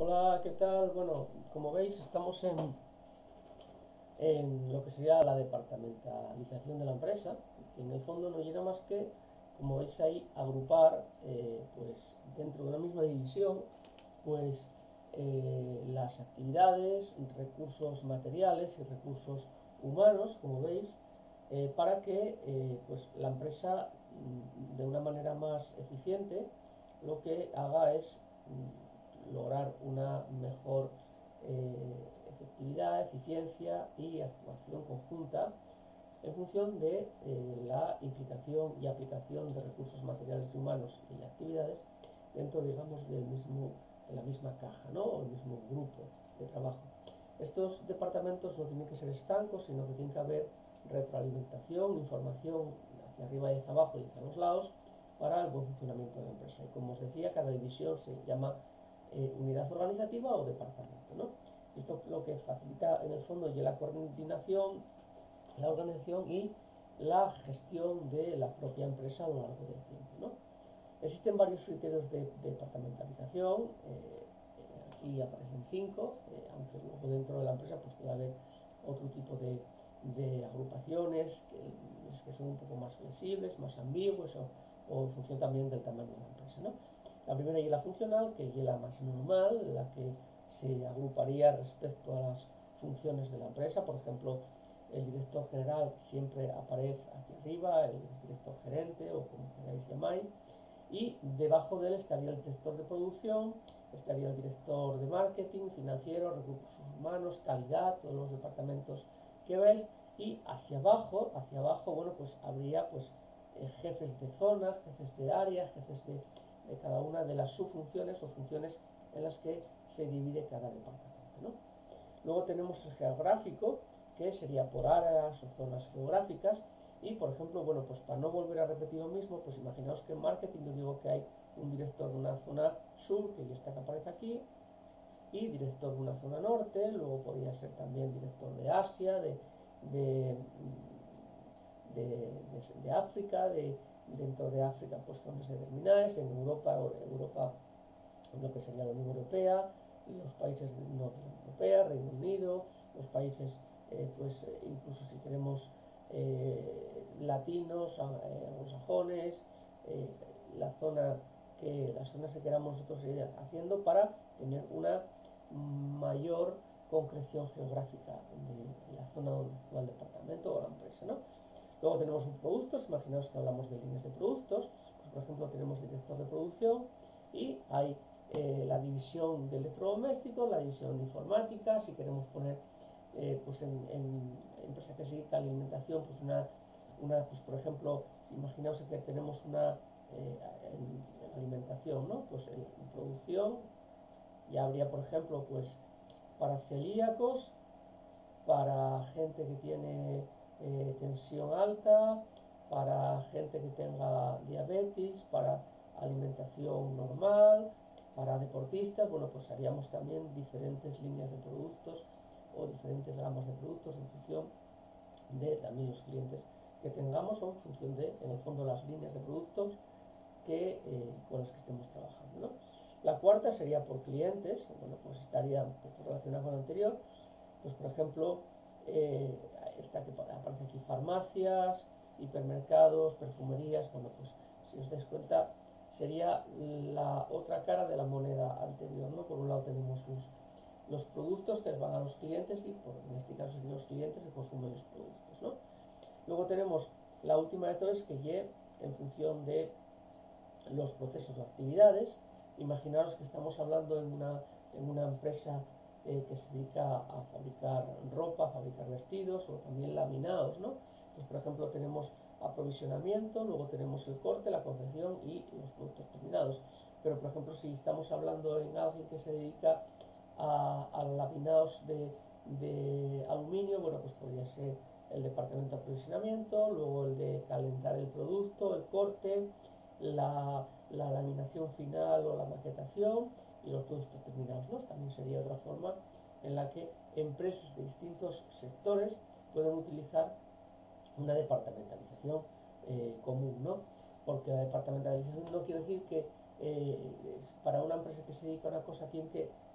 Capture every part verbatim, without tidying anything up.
Hola, ¿qué tal? Bueno, como veis, estamos en, en lo que sería la departamentalización de la empresa, que en el fondo no llega más que, como veis ahí, agrupar, eh, pues dentro de una misma división, pues eh, las actividades, recursos materiales y recursos humanos, como veis, eh, para que eh, pues la empresa mm, de una manera más eficiente lo que haga es mm, lograr una mejor eh, efectividad, eficiencia y actuación conjunta en función de eh, la implicación y aplicación de recursos materiales y humanos y actividades dentro, digamos, del mismo, de la misma caja, ¿no? O el mismo grupo de trabajo. Estos departamentos no tienen que ser estancos, sino que tiene que haber retroalimentación, información hacia arriba y hacia abajo y hacia los lados para el buen funcionamiento de la empresa. Y como os decía, cada división se llama eh, unidad organizativa o departamento, ¿no? Esto lo que facilita en el fondo ya la coordinación, la organización y la gestión de la propia empresa a lo largo del tiempo, ¿no? Existen varios criterios de, de departamentalización, eh, aquí aparecen cinco, eh, aunque luego dentro de la empresa pues puede haber otro tipo de, de agrupaciones que, que, son un poco más flexibles, más ambiguos o, o, en función también del tamaño de la empresa, ¿no? La primera es la funcional, que es la más normal, la que se agruparía respecto a las funciones de la empresa. Por ejemplo, el director general siempre aparece aquí arriba, el director gerente o como queráis llamáis, y debajo de él estaría el director de producción, estaría el director de marketing, financiero, recursos humanos, calidad, todos los departamentos que veis, y hacia abajo, hacia abajo, bueno, pues habría pues eh, jefes de zonas, jefes de área, jefes de, de cada una de las subfunciones o funciones en las que se divide cada departamento, ¿no? Luego tenemos el geográfico, que sería por áreas o zonas geográficas. Y, por ejemplo, bueno, pues para no volver a repetir lo mismo, pues imaginaos que en marketing yo digo que hay un director de una zona sur, que ya está que aparece aquí, y director de una zona norte, luego podría ser también director de Asia, de, de, de, de, de África, de, dentro de África pues zonas determinadas, en Europa, Europa lo que sería la Unión Europea, los países del norte de la Unión Europea, Reino Unido, los países, eh, pues eh, incluso si queremos eh, latinos, eh, anglosajones, eh, la zona que las zonas que queramos nosotros ir haciendo para tener una mayor concreción geográfica de la zona donde actúa el departamento o la empresa, ¿no? Luego tenemos un productos, imaginaos que hablamos de líneas de productos, pues por ejemplo tenemos director de producción y hay eh, la división de electrodomésticos, la división de informática, si queremos poner eh, pues en, en, empresa que se dedica a alimentación, pues una, una pues por ejemplo, si imaginaos que tenemos una eh, en, en alimentación, ¿no? Pues en, en producción ya habría por ejemplo pues para celíacos, para gente que tiene eh, tensión alta, para gente que tenga diabetes, para alimentación normal, para deportistas. Bueno, pues haríamos también diferentes líneas de productos o diferentes gamas de productos en función de también los clientes que tengamos o en función de, en el fondo, las líneas de productos que, eh, con las que estemos trabajando, ¿no? La cuarta sería por clientes, bueno, pues estaría un poco relacionada con lo anterior. Pues por ejemplo, eh, esta que aparece aquí, farmacias, hipermercados, perfumerías. Bueno, pues si os dais cuenta sería la otra cara de la moneda anterior, ¿no? Por un lado tenemos los, los productos que van a los clientes y por, en este caso serían los clientes que consumen los productos, ¿no? Luego tenemos la última de todas, que Y en función de los procesos o actividades. Imaginaros que estamos hablando en una, en una empresa eh, que se dedica a fabricar ropa, a fabricar vestidos o también laminados, ¿no? Pues por ejemplo tenemos aprovisionamiento, luego tenemos el corte, la confección y los productos terminados. Pero por ejemplo si estamos hablando en alguien que se dedica a, a laminados de, de aluminio, bueno, pues podría ser el departamento de aprovisionamiento, luego el de calentar el producto, el corte, la, la laminación final o la maquetación y los productos terminados, ¿no? También sería otra forma en la que empresas de distintos sectores pueden utilizar una departamentalización eh, común, ¿no? Porque la departamentalización no quiere decir que eh, para una empresa que se dedica a una cosa tiene que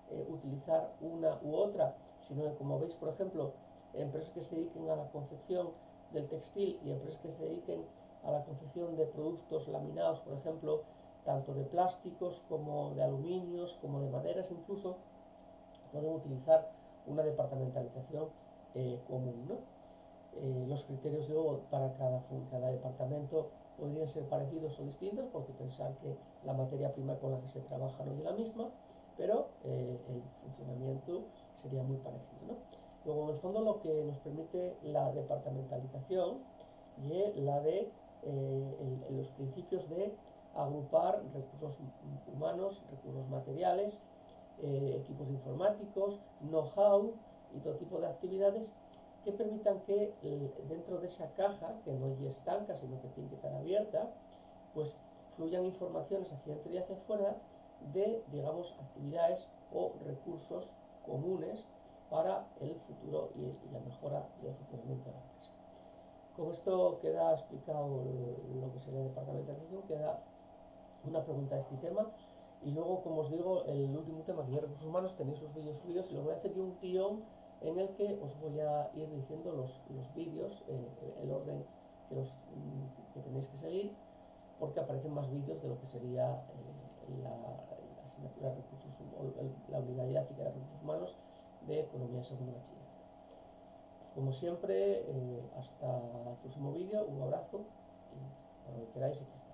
eh, utilizar una u otra, sino que, como veis, por ejemplo, empresas que se dediquen a la confección del textil y empresas que se dediquen a la confección de productos laminados, por ejemplo, tanto de plásticos como de aluminios, como de maderas incluso, pueden utilizar una departamentalización eh, común, ¿no? Eh, los criterios luego para cada, cada departamento podrían ser parecidos o distintos, porque pensar que la materia prima con la que se trabaja no es la misma, pero eh, el funcionamiento sería muy parecido, ¿no? Luego, en el fondo, lo que nos permite la departamentalización y la de eh, el, los principios de agrupar recursos humanos, recursos materiales, eh, equipos informáticos, know-how y todo tipo de actividades que permitan que eh, dentro de esa caja, que no es estanca, sino que tiene que estar abierta, pues fluyan informaciones hacia dentro y hacia afuera de, digamos, actividades o recursos comunes para el futuro y, y la mejora del funcionamiento de la empresa. Con esto queda explicado lo que sería el departamentalización, queda una pregunta de este tema. Y luego, como os digo, el último tema, que es recursos humanos, tenéis los vídeos subidos y lo voy a hacer yo un guión en el que os voy a ir diciendo los, los vídeos, eh, el orden que, los, que tenéis que seguir, porque aparecen más vídeos de lo que sería eh, la, la asignatura de recursos humanos, la unidad didáctica de recursos humanos de Economía en segundo bachillerato. Como siempre, eh, hasta el próximo vídeo, un abrazo y cuando queráis aquí